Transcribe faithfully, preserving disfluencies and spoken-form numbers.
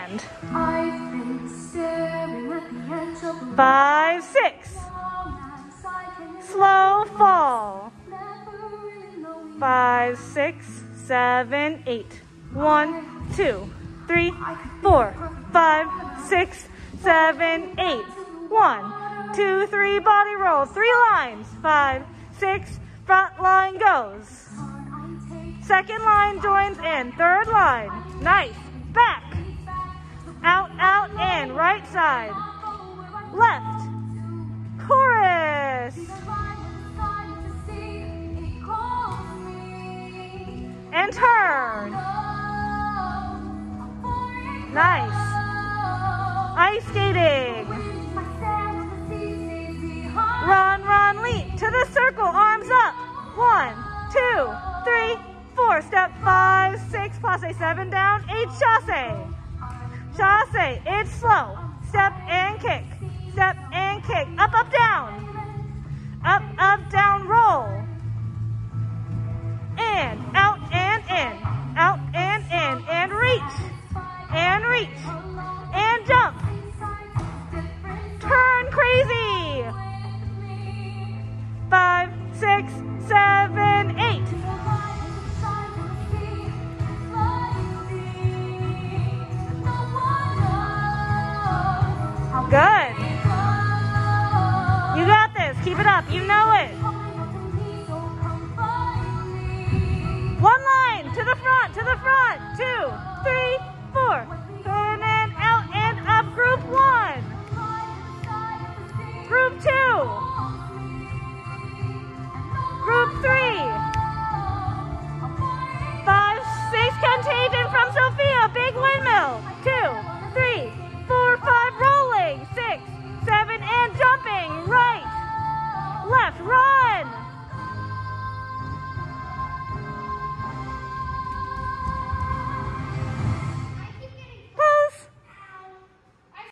land. Five, six. Slow fall. Five, six, seven, eight. One, two, three, four, five, six, seven, eight. One, two, three, body roll. Three lines. Five, six, front line goes. Second line joins in. Third line. Nice. Back. Out, out, in. Right side. Left. Chorus. And turn. Nice. Ice skating. Run, run, leap to the circle. Arms up. One, two, three, four. Step five, six, passe seven down. Eight, chasse. Chasse. It's slow. Step and kick. Step and kick. Up, up, down. Up, up, down, roll. In, out, and in. Out, and in. And reach. And reach. And jump. Turn crazy. Five, six, seven, eight. Good. You got this. Keep it up. You know it. One line to the front, to the front. Two, three.